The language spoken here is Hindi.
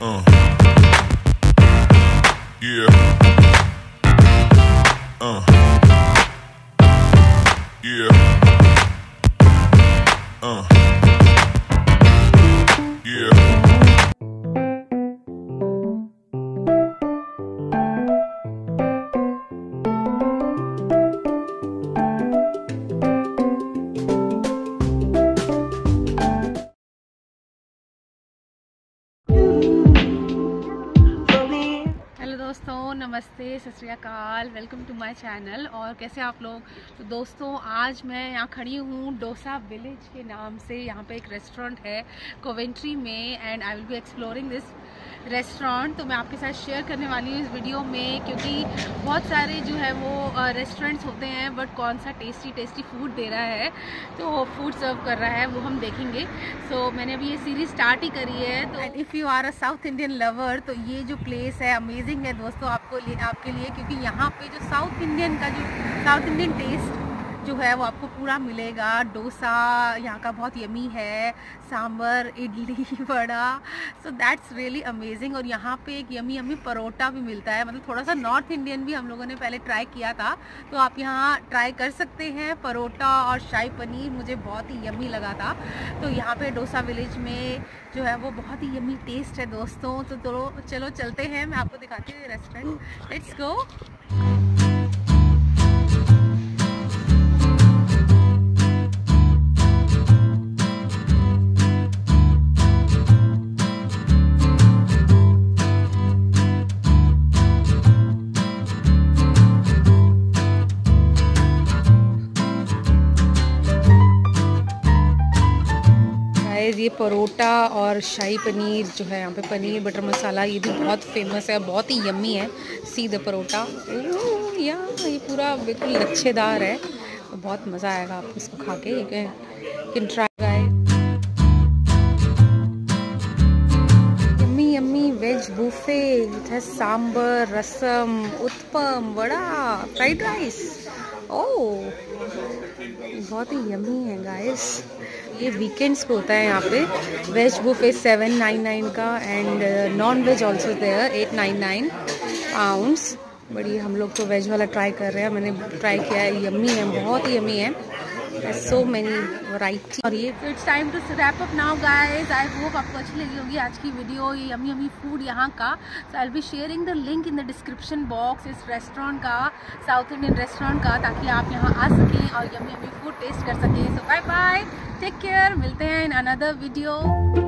Yeah. Yeah. Yeah. हेलो दोस्तों, नमस्ते, सत श्री अकाल, वेलकम टू माय चैनल। और कैसे आप लोग? तो दोस्तों, आज मैं यहाँ खड़ी हूँ डोसा विलेज के नाम से। यहाँ पे एक रेस्टोरेंट है कोवेंट्री में and I will be exploring this restaurant. तो मैं आपके साथ शेयर करने वाली हूँ इस वीडियो में, क्योंकि बहुत सारे जो है वो रेस्टोरेंट्स होते हैं, बट कौन सा टेस्टी फूड दे रहा है, तो फूड सर्व कर रहा है, वो हम देखेंगे। सो मैंने अभी ये सीरीज स्टार्ट ही करी है। तो if you are a South Indian lover, तो ये जो प्लेस है अमेजिंग है दोस्तों आपके लिए, क्योंकि यहाँ पे जो साउथ इंडियन टेस्ट जो है वो आपको पूरा मिलेगा। डोसा यहाँ का बहुत यमी है, sambar, idli, vada, so that's really amazing. और यहाँ पे एक यमी परोटा भी मिलता है, मतलब थोड़ा सा नॉर्थ इंडियन भी हम लोगों ने पहले ट्राई किया था, तो आप यहाँ ट्राई कर सकते हैं। परोटा और शाही पनीर मुझे बहुत ही यमी लगा था। तो यहाँ पे डोसा विलेज में जो है वो बहुत ही यमी टेस्ट है दोस्तों। तो चलो चलते हैं, मैं आपको दिखाती हूँ रेस्टोरेंट। Let's go. ये परोटा और शाही पनीर जो है, यहाँ पे पनीर बटर मसाला, ये भी बहुत फेमस है, बहुत ही यम्मी है। सी द परोटा, या ये पूरा बिल्कुल लच्छेदार है, तो बहुत मज़ा आएगा आपको इसको खा के। You can try. Yummy veg buffet with है sambar, rasam, uttapam, vada, fried rice. Oh, बहुत ही यम्मी है गाइस। ये वीकेंड्स को होता है यहाँ पे। वेज बुफे 799 का and non veg also there 899 pounds. बड़ी हम लोग तो वेज वाला ट्राई कर रहे हैं, मैंने ट्राई किया है, यम्मी है, बहुत ही यम्मी है। So many variety. और ये it's time to wrap up now guys. I hope आपको अच्छी लगी होगी आज की वीडियो, ये यम्मी फूड यहाँ का। So I will be sharing the link in the description box इस रेस्टोरेंट का, साउथ इंडियन रेस्टोरेंट का, ताकि आप यहाँ आ सकें और यम्मी फूड टेस्ट कर सकें। So bye bye, take care, मिलते हैं इन अनदर वीडियो।